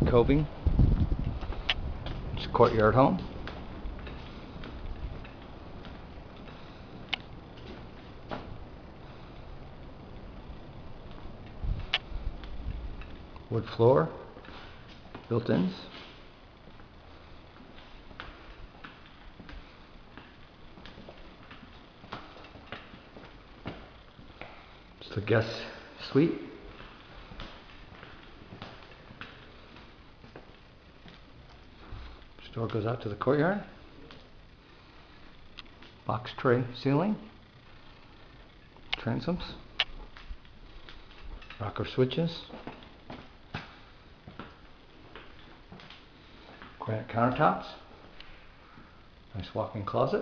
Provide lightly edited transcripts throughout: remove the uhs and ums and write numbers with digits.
coving. It's a courtyard home. Wood floor, built-ins. It's the guest suite. This door goes out to the courtyard. Box tray ceiling. Transoms. Rocker switches. Granite countertops. Nice walk-in closet.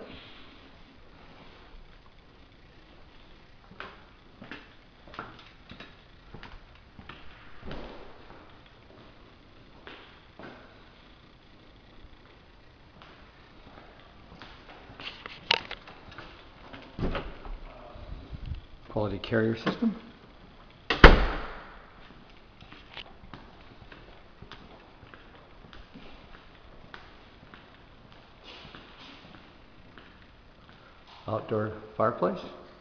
Quality carrier system. Outdoor fireplace.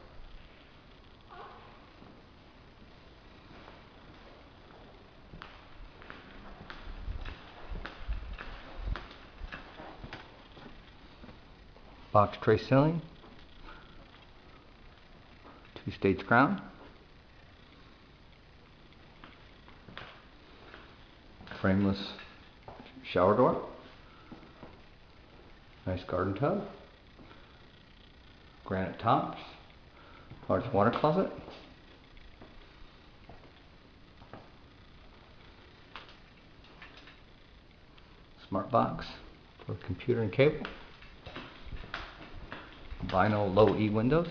Box tray ceiling. Two-stage crown. Frameless shower door. Nice garden tub. Granite tops. Large water closet. Smart box for computer and cable. Vinyl low E windows.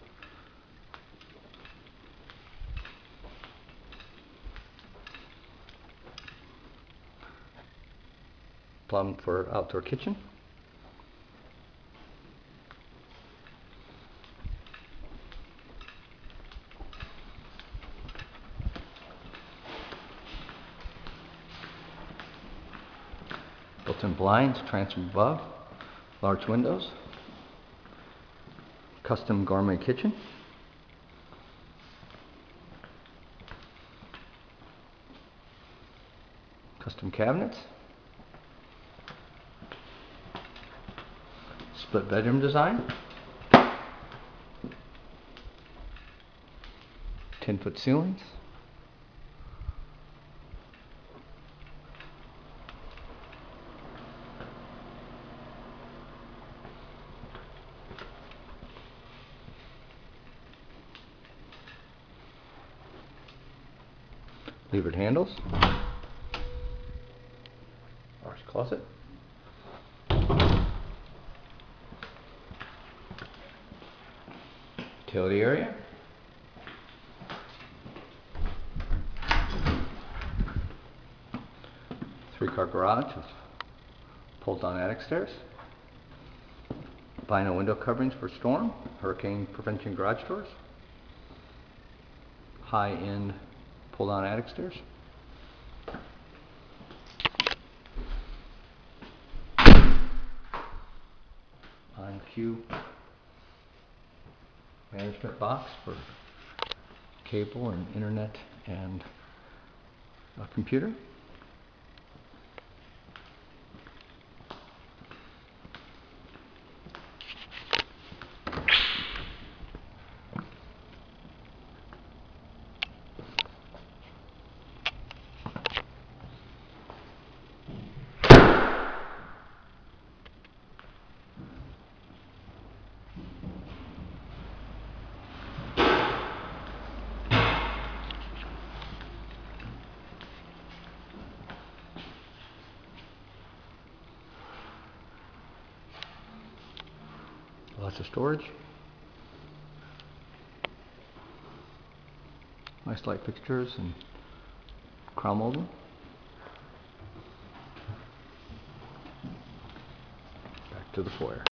Plumb for outdoor kitchen. Built-in blinds, transom above, large windows. Custom gourmet kitchen. Custom cabinets. Split bedroom design. 10-foot ceilings. Levered handles. Large closet. Utility area. Three-car garage with pulled-down attic stairs. Vinyl window coverings for storm, hurricane prevention garage doors. High-end pull-down attic stairs. On-cue management box for cable and internet and a computer. Lots of storage. Nice light fixtures and crown molding. Back to the foyer.